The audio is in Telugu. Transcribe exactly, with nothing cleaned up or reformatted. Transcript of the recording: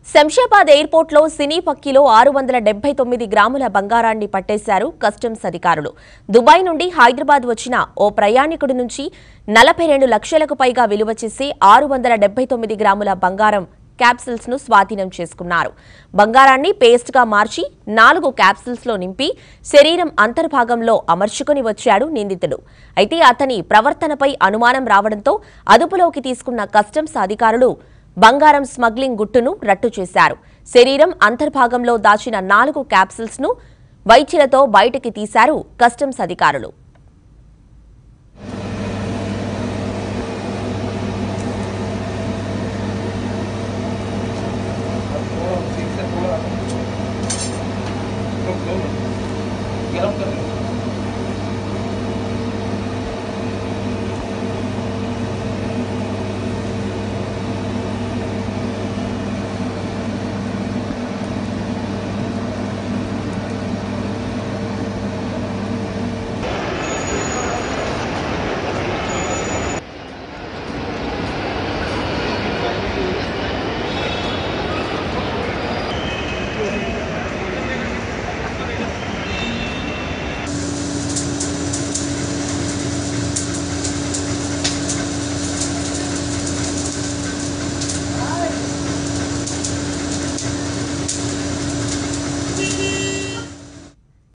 శంషాబాద్ ఎయిర్పోర్ట్ లో సినీ పక్కిలో ఆరు వందల డెబ్బై తొమ్మిది గ్రాముల బంగారాన్ని పట్టేశారు కస్టమ్స్ అధికారులు. దుబాయ్ నుండి హైదరాబాద్ వచ్చిన ఓ ప్రయాణికుడి నుంచి నలభై రెండు లక్షలకు పైగా విలువ చేసే ఆరు వందల డెబ్బై తొమ్మిది గ్రాముల బంగారం క్యాప్సూల్స్ ను స్వాధీనం చేసుకున్నారు. బంగారాన్ని పేస్ట్ గా మార్చి నాలుగు క్యాప్సూల్స్ లో నింపి శరీరం అంతర్భాగంలో అమర్చుకుని వచ్చాడు నిందితుడు. అయితే అతని ప్రవర్తనపై అనుమానం రావడంతో అదుపులోకి తీసుకున్న కస్టమ్స్ అధికారులు బంగారం స్మగ్లింగ్ గుట్టును రట్టు చేశారు. శరీరం అంతర్భాగంలో దాచిన నాలుగు క్యాప్సూల్స్ ను వైద్యులతో బయటికి తీశారు కస్టమ్స్ అధికారులు.